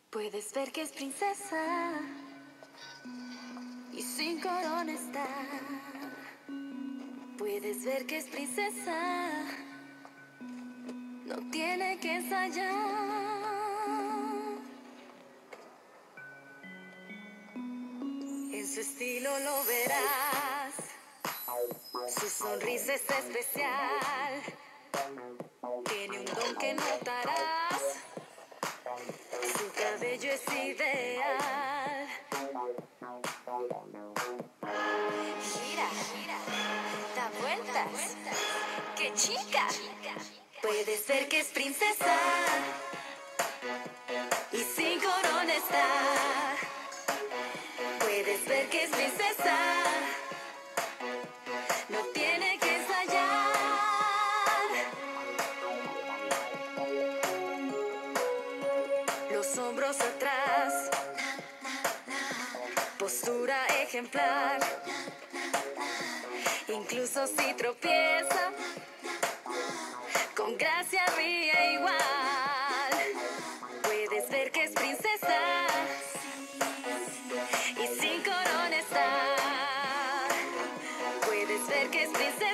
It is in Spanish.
Puedes ver que es princesa y sin corona está. Puedes ver que es princesa, no tiene que ensayar. En su estilo lo verás, su sonrisa es especial. Tiene un don que notarás, su cabello es ideal. Gira, da vueltas, ¡qué chica! Puedes ver que es princesa y sin corona está. Puedes ver que es princesa, no tiene que ensayar. Los hombros atrás, postura ejemplar. Incluso si tropieza, con gracia ríe igual. Puedes ver que es princesa y sin corona está. Puedes ver que es princesa.